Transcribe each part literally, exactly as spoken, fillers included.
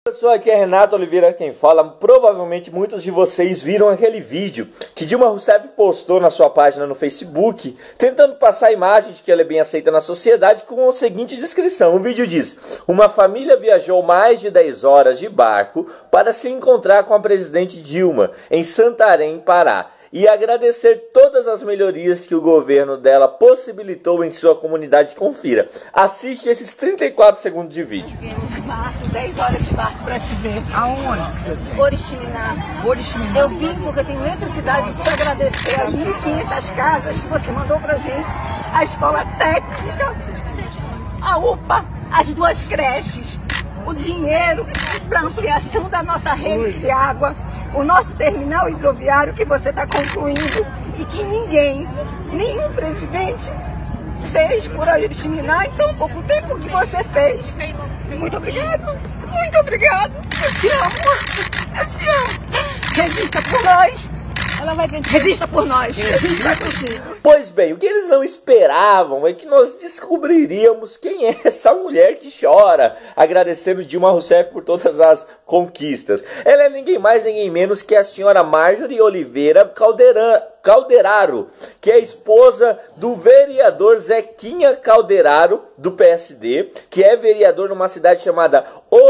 Pessoal, aqui é Renato Oliveira quem fala. Provavelmente muitos de vocês viram aquele vídeo que Dilma Rousseff postou na sua página no Facebook, tentando passar a imagem de que ela é bem aceita na sociedade com a seguinte descrição. O vídeo diz: uma família viajou mais de dez horas de barco para se encontrar com a presidente Dilma em Santarém, Pará, e agradecer todas as melhorias que o governo dela possibilitou em sua comunidade. Confira. Assiste esses trinta e quatro segundos de vídeo. Viemos de barco, dez horas de barco para te ver. Aonde? Oriximiná. Oriximiná. Eu vim porque eu tenho necessidade de te agradecer as mil e quinhentas casas que você mandou pra gente, a escola técnica, a U P A, as duas creches, o dinheiro para ampliação da nossa rede de água, o nosso terminal hidroviário que você está concluindo e que ninguém, nenhum presidente fez por Oriximiná em tão pouco tempo que você fez. Muito obrigado, muito obrigado. Eu te amo, eu te amo. Resista por nós. Ela vai vencer. Resista por nós. A gente vai conseguir. Pois bem, o que eles não esperavam é que nós descobriríamos quem é essa mulher que chora, agradecendo Dilma Rousseff por todas as conquistas. Ela é ninguém mais, ninguém menos que a senhora Marjorie Oliveira Caldeirão, Calderaro, que é esposa do vereador Zequinha Calderaro, do P S D, que é vereador numa cidade chamada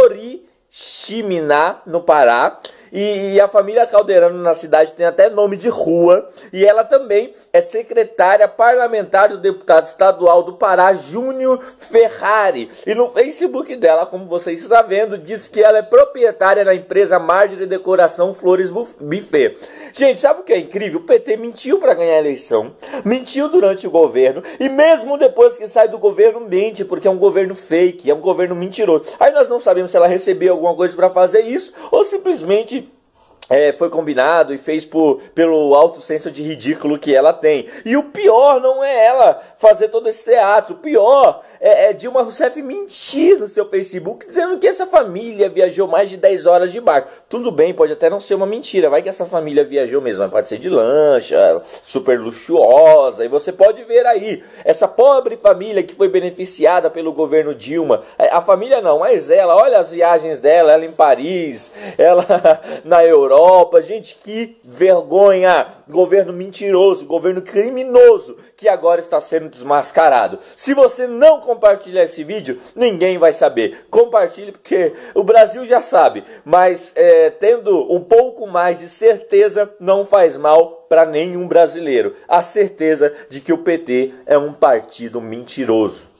Oriximiná, no Pará. E, e a família Calderano na cidade tem até nome de rua. E ela também é secretária parlamentar do deputado estadual do Pará, Júnior Ferrari. E no Facebook dela, como vocês estão vendo, diz que ela é proprietária da empresa Marjorie Decoração Flores Buffet. Gente, sabe o que é incrível? O P T mentiu para ganhar a eleição, mentiu durante o governo, e mesmo depois que sai do governo, mente, porque é um governo fake, é um governo mentiroso. Aí nós não sabemos se ela recebeu alguma coisa para fazer isso, ou simplesmente É, foi combinado e fez por, pelo alto senso de ridículo que ela tem. E o pior não é ela fazer todo esse teatro. O pior é, é Dilma Rousseff mentir no seu Facebook, dizendo que essa família viajou mais de dez horas de barco. Tudo bem, pode até não ser uma mentira. Vai que essa família viajou mesmo, mas pode ser de lancha, super luxuosa. E você pode ver aí, essa pobre família que foi beneficiada pelo governo Dilma. A família não, mas ela, olha as viagens dela, ela em Paris, ela na Europa. Gente, que vergonha! Governo mentiroso, governo criminoso, que agora está sendo desmascarado. Se você não compartilhar esse vídeo, ninguém vai saber. Compartilhe, porque o Brasil já sabe, mas é, tendo um pouco mais de certeza não faz mal para nenhum brasileiro. A certeza de que o P T é um partido mentiroso.